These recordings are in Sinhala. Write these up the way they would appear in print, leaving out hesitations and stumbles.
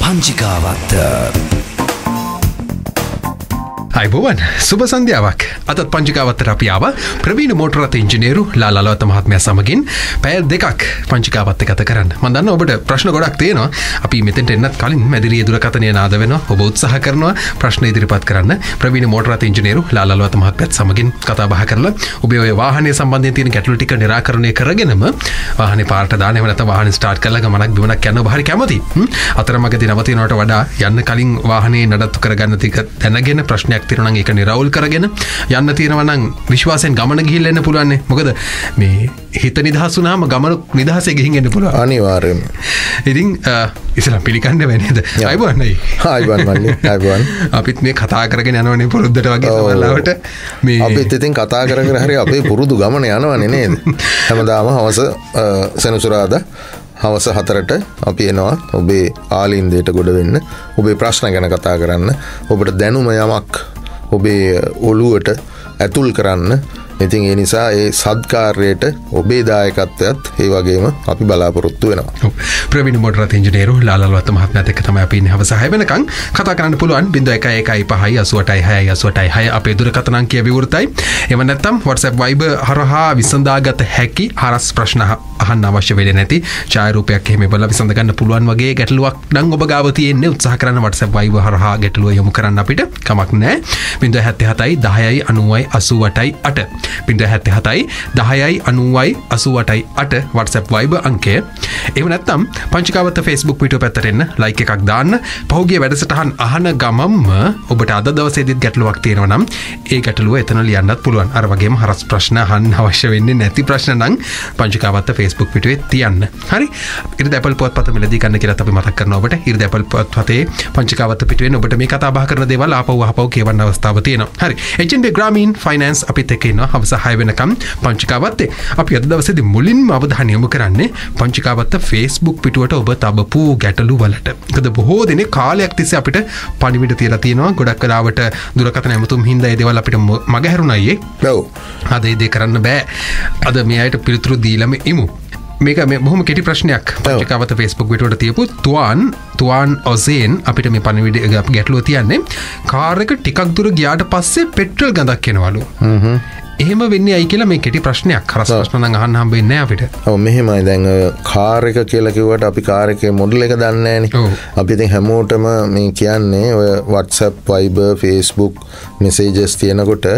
පංචිකාවත්ත අයිබෝවන් සුබ සන්ධ්‍යාවක් අතත් පංචිකාවත්තට අපි ආවා ප්‍රවීණ මෝටර රථ ඉංජිනේරු ලාල් අලවත්ත මහත්මයා සමගින් පැය දෙකක් පංචිකාවත්ත ගත කරන්න. මම දන්නවා ඔබට ප්‍රශ්න ගොඩක් තියෙනවා. අපි මෙතෙන්ට එන්නත් කලින් මැදිරිය දුරකථනය නාද වෙනවා. ඔබ උත්සාහ කරනවා ප්‍රශ්න ඉදිරිපත් කරන්න. ප්‍රවීණ මෝටර රථ ඉංජිනේරු ලාල් අලවත්ත මහත්මයාත් සමගින් කතා බහ කරලා ඔබේ ඔය වාහනය සම්බන්ධයෙන් තියෙන ගැටලු ටික निराකරණය කරගෙනම වාහනේ පාරට දාන්න එහෙම නැත්නම් වාහනේ ස්ටාර්ට් කරලා ගමනක් බිමනක් යන්න ඔබ හරි කැමති. අතරමඟදී නවතිනවට වඩා යන්න කලින් වාහනේ නඩත්තු කරගන්න ටික දැනගෙන ප්‍රශ්නයක් තියෙනවා නම් ඒක නිරවුල් කරගෙන යන්න තියෙනවා නම් විශ්වාසයෙන් ගමන ගිහිල්ලා එන්න පුළුවන් නේ. මොකද මේ හිත නිදහස් වුණාම ගමන නිදහසේ ගිහින් එන්න පුළුවන්. අනිවාර්යයෙන්ම. ඉතින් ඉතින් පිළිගන්න වෙන්නේද? අයිබෝන් නයි. අයිබෝන් මල්ලි. අයිබෝන්. අපිත් මේ කතා කරගෙන යනවනේ පුරුද්දට වගේ සමහරවට මේ අපිත් ඉතින් කතා කරගෙන හරි අපේ පුරුදු ගමන යනවනේ නේද? හැමදාම හවස සෙනසුරාදා හවස 4ට අපි එනවා ඔබේ ආලින්දයට ගොඩ වෙන්න, ඔබේ ප්‍රශ්න ගැන කතා කරන්න, ඔබට දැනුම යමක් ඔබේ ඔළුවට ඇතුල් කරන්න. ඉතින් ඒ නිසා ඒ සත්කාරයට ඔබේ දායකත්වයත් ඒ වගේම අපි බලාපොරොත්තු වෙනවා. ප්‍රවීණ මෝටර රථ ඉංජිනේරු ලාල් අලවත්ත මහත්මයාත් එක්ක තමයි අපි ඉන්නේ හවස 6 වෙනකන් කතා කරන්න පුළුවන් 0115888686 අපේ දුරකථන අංකය විවෘතයි. එහෙම නැත්නම් WhatsApp Viber හරහා විසඳාගත හැකි හරස් ප්‍රශ්න අහන්න අවශ්‍ය වෙන්නේ නැති ඡායාරූපයක් එහෙම බලලා විසඳ ගන්න පුළුවන් වගේ ගැටලුවක් නම් ඔබ ගාව තියෙන්නේ උත්සාහ කරන්න WhatsApp Viber හරහා ගැටලුව යොමු කරන්න අපිට කමක් නැහැ. 077 10යි 90යි 88 077 10යි 90යි 88 WhatsApp Viber අංකය. එහෙම නැත්නම් පංචිකාවත්ත Facebook පිටුව පැත්තට එන්න ලයික් එකක් දාන්න. පහුගිය වැඩසටහන් අහන ගමම්ම ඔබට අද දවසේදීත් ගැටලුවක් තියෙනවා නම් ඒ ගැටලුව එතන ලියන්නත් පුළුවන්. අර වගේම හරස් ප්‍රශ්න අහන්න අවශ්‍ය වෙන්නේ නැති ප්‍රශ්න නම් පංචිකාවත්ත Facebook පිටුවේ තියන්න. හරි. ඉරිද Apple පුවත්පත මිලදී ගන්න කියලා අපි මතක් කරනවා ඔබට. ඉරිද Apple පුවත්පතේ පංචිකාවත්ත පිටුවෙන් ඔබට මේ කතා බහ කරන දේවල් ආපහු කියවන්න අවස්ථාව තියෙනවා. හරි. HNB Grameen Finance අපිත් එක්ක ඉන්නවා. හවස 6 වෙනකම් පංචිකාවත්තේ. අපි අද දවසේදී මුලින්ම අවධානය යොමු කරන්නේ පංචිකාවත්ත Facebook පිටුවට ඔබ තබපු ගැටලු වලට. මොකද බොහෝ දෙනෙක් කාලයක් තිස්සේ අපිට පණිවිඩ තියලා තියෙනවා. ගොඩක් වෙලාවට දුරකථන ඇමතුම් හින්දා ඒ දේවල් අපිට මගහැරුණා අයියේ. ඔව්. අද ඒ දේ කරන්න බෑ. අද මේ අයට පිළිතුරු දීලම ඉමු. මේක මේ බොහොම කෙටි ප්‍රශ්නයක්. පංචිකාවත්ත Facebook පිටුවට තියපු තුවාන් ඔසේන් අපිට මේ පණිවිඩ ගැටලුව තියන්නේ කාර් එක ටිකක් දුර ගියාට පස්සේ පෙට්‍රල් ගඳක් එනවලු. එහෙම වෙන්නේ ඇයි කියලා මේ කෙටි ප්‍රශ්නයක්. හරස් ප්‍රශ්න නම් අහන්න හම්බෙන්නේ නැහැ අපිට. ඔව් මෙහෙමයි. දැන් කාර් එක කියලා කිව්වට අපි කාර් එකේ මොඩල් එක දන්නේ නැහනේ. අපි ඉතින් හැමෝටම මේ කියන්නේ ඔය WhatsApp, Viber, Facebook messages තියෙනකොට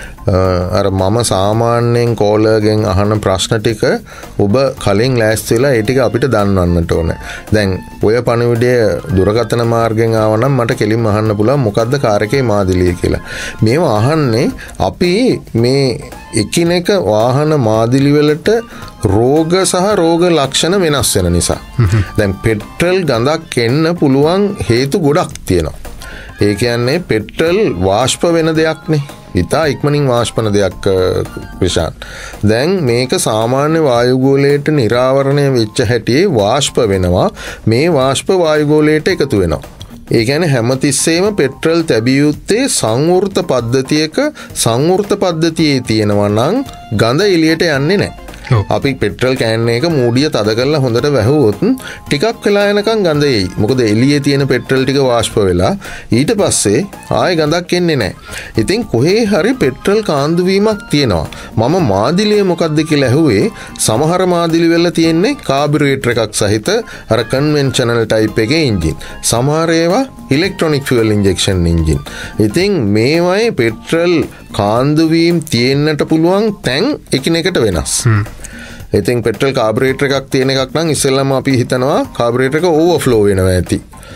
අර මම සාමාන්‍යයෙන් කෝලර්ගෙන් අහන ප්‍රශ්න ටික ඔබ කලින් ලෑස්ති වෙලා ඒ ටික අපිට දන්වන්නට ඕනේ. දැන් ඔය පණිවිඩය දුරකථන මාර්ගෙන් ආව නම් මට කෙලින්ම අහන්න පුළුවන් මොකද්ද කාර් එකේ මාදිලිය කියලා. මේවා අහන්නේ අපි මේ එකිනෙක වාහන මාදිලි වලට රෝග සහ රෝග ලක්ෂණ වෙනස් වෙන නිසා. දැන් පෙට්‍රල් ගඳක් එන්න පුළුවන් හේතු ගොඩක් තියෙනවා. ඒ කියන්නේ පෙට්‍රල් වාෂ්ප වෙන දෙයක් නේ. ඉතා ඉක්මනින් වාෂ්පන දෙයක් විශාන්. දැන් මේක සාමාන්‍ය වායුගෝලයට නිරාවරණය වෙච්ච හැටියේ වාෂ්ප වෙනවා. මේ වාෂ්ප වායුගෝලයට එකතු වෙනවා. ඒ කියන්නේ හැමතිස්සෙම පෙට්‍රල් තැබිය යුත්තේ සංවෘත පද්ධතියක සංවෘත පද්ධතියේ තියෙනවා නම් ගඳ එළියට යන්නේ නැහැ. අපි පෙට්‍රල් කෑන් එක මූඩිය තද කරලා හොඳට වැහුවොත් ටිකක් වෙලා යනකම් ගඳ එයි. මොකද එළියේ තියෙන පෙට්‍රල් ටික වාෂ්ප වෙලා ඊට පස්සේ ආයෙ ගඳක් එන්නේ නැහැ. ඉතින් කොහේ හරි පෙට්‍රල් කාන්දු වීමක් තියෙනවා. මම මාදිලිය මොකද්ද කියලා ඇහුවේ. සමහර මාදිලි වල තියෙන්නේ කාබුරේටර් එකක් සහිත අර කන්වෙන්ෂනල් ටයිප් එකේ එන්ජින්. සමහර ඒවා ඉලෙක්ට්‍රොනික ෆියුවල් ඉන්ජෙක්ෂන් එන්ජින්. ඉතින් මේවයි පෙට්‍රල් කාන්දු වීම තියෙන්නට පුළුවන් තැන් එකිනෙකට වෙනස්. ඉතින් පෙට්‍රල් කාබුරේටර් එකක් තියෙන එකක් නම් ඉස්සෙල්ලාම අපි හිතනවා කාබුරේටර් එක ඕවර්ෆ්ලෝ වෙනවා ඇති.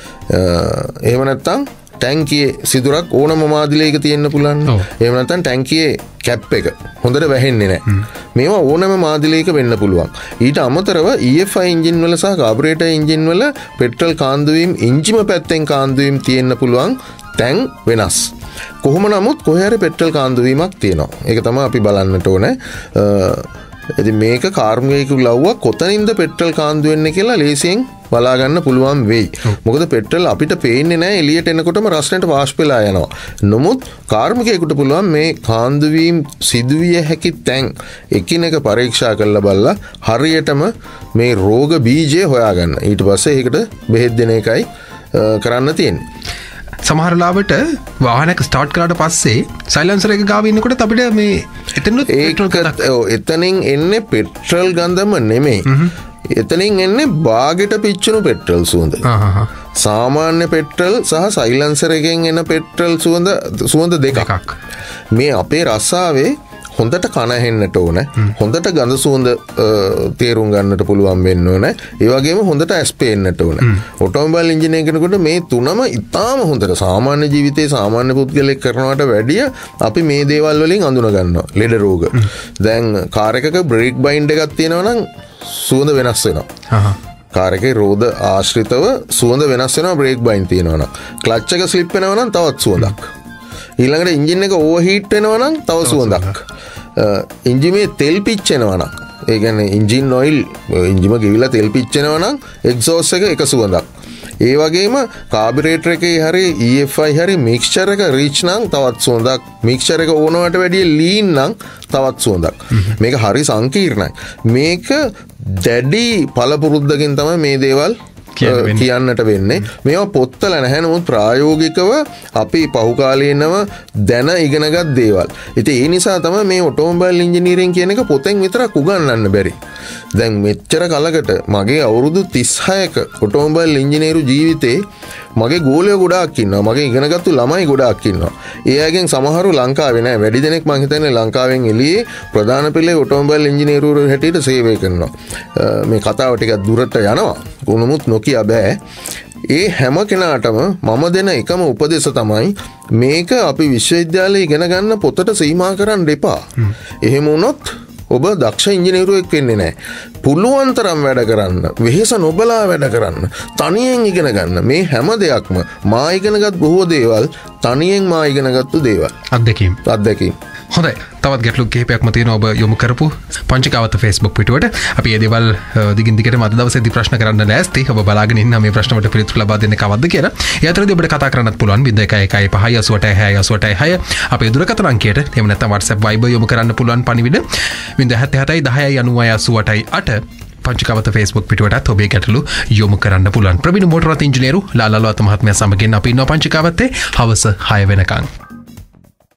එහෙම නැත්නම් ටැංකියේ සිදුරක් ඕනම මාදිලයක තියෙන්න පුළුවන්. එහෙම නැත්නම් ටැංකියේ කැප් එක හොඳට වැහෙන්නේ නැහැ. මේවා ඕනම මාදිලයක වෙන්න පුළුවන්. ඊට අමතරව EFI එන්ජින් වල සහ කාබුරේටර් එන්ජින් වල පෙට්‍රල් කාන්දු වීම එන්ජිම පැත්තෙන් කාන්දු වීම තියෙන්න පුළුවන් තැන් වෙනස්. කොහොම නමුත් කොහේ හරි පෙට්‍රල් කාන්දු වීමක් තියෙනවා. ඒක තමයි අපි බලන්නට ඕනේ. ඉතින් මේක කාර්මිකයෙකු ලව්ව කොතනින්ද පෙට්‍රල් කාන්දු වෙන්නේ කියලා ලේසියෙන් බලා ගන්න පුළුවන් වෙයි. මොකද පෙට්‍රල් අපිට පේන්නේ නැහැ එළියට එනකොටම රස්නට වාෂ්ප වෙලා යනවා. නමුත් කාර්මිකයෙකුට පුළුවන් මේ කාන්දු වීම සිදුවිය හැකි තැන් එකිනෙක පරීක්ෂා කරලා බලලා හරියටම මේ රෝග බීජය හොයාගන්න. ඊට පස්සේ ඒකට බෙහෙත් දෙන එකයි කරන්න තියෙන. සමහරලාවට වාහනක ස්ටාර්ට් කරාට පස්සේ සයිලන්සර් එක ගාව ඉන්නකොට අපිට මේ එතනින් එන්නේ පෙට්‍රල් ගඳම නෙමෙයි. එතනින් එන්නේ බාගෙට පිච්චුණු පෙට්‍රල් සුවඳ. සාමාන්‍ය පෙට්‍රල් සහ සයිලන්සර් එකෙන් එන පෙට්‍රල් සුවඳ දෙකක්. මේ අපේ රස්සාවේ හොඳට කනහෙන්නට ඕන, හොඳට ගඳ සුවඳ තේරුම් ගන්නට පුළුවන් වෙන්න ඕන, ඒ වගේම හොඳට ඇස් පේන්නට ඕන. ඔටෝමොබයිල් ඉන්ජිනේර කෙනෙකුට මේ තුනම ඉතාම හොඳට සාමාන්‍ය ජීවිතයේ සාමාන්‍ය පුද්ගලෙක් කරනවට වැඩිය අපි මේ දේවල් වලින් අඳුන ගන්නවා. ලෙඩ රෝග. දැන් කාර් එකක බ්‍රේක් බයින්ඩ් එකක් තියෙනවා නම් සුවඳ වෙනස් වෙනවා. කාර් එකේ රෝද ආශ්‍රිතව සුවඳ වෙනස් වෙනවා බ්‍රේක් බයින්ඩ් තියෙනවා නම්. ක්ලච් එක ස්ලිප් වෙනවා නම් තවත් සුවඳක්. ඊළඟට එන්ජින් එක ඕවර්හීට් වෙනවා නම් තව සුවඳක්. එන්ජිමේ තෙල් පිච්චෙනවා නම්, ඒ කියන්නේ එන්ජින් ඔයිල් එන්ජිම ගෙවිලා තෙල් පිච්චෙනවා නම් එක්සෝස් එක සුවඳක්. ඒ වගේම කාබිරේටර් එකේ හරි EFI හරි මික්ස්චර් එක රිච් නම් තවත් සුවඳක්. මික්ස්චර් එක ඕනවට වැඩිය ලීන් නම් තවත් සුවඳක්. මේක හරි සංකීර්ණයි. මේක දැඩි පළපුරුද්දකින් තමයි මේ දේවල් කියන්නට වෙන්නේ. මේවා පොත්වල නැහැ, නමුත් ප්‍රායෝගිකව අපි පහුකාලීනව දැන ඉගෙනගත් දේවල්. ඉතින් ඒ නිසා තමයි මේ ඔටෝමොබයිල් ඉංජිනේරින් කියන එක පොතෙන් විතරක් උගන්වන්න බැරි. දැන් මෙච්චර කලකට මගේ අවුරුදු 36ක ඔටෝමොබයිල් ඉංජිනේරු ජීවිතේ මගේ ගෝලයෝ ගොඩාක් ඉන්නවා. මගේ ඉගෙනගත්තු ළමයි ගොඩාක් ඉන්නවා. ඒ අයගෙන් සමහරු ලංකාවේ නැහැ. වැඩි දෙනෙක් මං හිතන්නේ ලංකාවෙන් එළියේ ප්‍රධාන පෙළේ ඔටෝමොබයිල් ඉංජිනේරුවරු හැටියට සේවය කරනවා. මේ කතාව ටිකක් දුරට යනවා. කොහොමුත් නොකිය බෑ. ඒ හැම කෙනාටම මම දෙන එකම උපදේශ තමයි මේක අපි විශ්වවිද්‍යාලයේ ඉගෙන ගන්න පොතට සීමා කරන්න එපා. එහෙම වුණොත් ඔබ දක්ෂ ඉංජිනේරුවෙක් වෙන්නේ නැහැ. පුළුවන් තරම් වැඩ කරන්න, වෙහෙස නොබලා වැඩ කරන්න, තනියෙන් ඉගෙන ගන්න. මේ හැම දෙයක්ම මා ඉගෙනගත් බොහෝ දේවල් තනියෙන් මා ඉගෙනගත්තු දේවල්. අත්දැකීම්. හොඳයි. තවත් ගැටලු කිහිපයක්ම තියෙනවා ඔබ යොමු කරපු පංචකාවත Facebook පිටුවට. අපි මේ දේවල් දිගින් දිගටම අද දවසේදී ප්‍රශ්න කරන්න ලෑස්ති. ඔබ බලාගෙන ඉන්න මේ ප්‍රශ්න වලට පිළිතුරු ලබා දෙන්නේ කවද්ද කියලා. ඒ අතරදී ඔබට කතා කරන්නත් පුළුවන් 0115868686 අපේ දුරකථන අංකයට. එහෙම නැත්නම් WhatsApp Viber යොමු කරන්න පුළුවන් පණිවිඩ 077109098 පංචකාවත Facebook පිටුවටත් ඔබේ ගැටලු යොමු කරන්න පුළුවන්. ප්‍රවීණ මෝටර් රථ ඉංජිනේරු ලාලලවත මහත්මයා සමගින් අපි ඉන්නවා පංචකාවතේ හවස 6 වෙනකන්.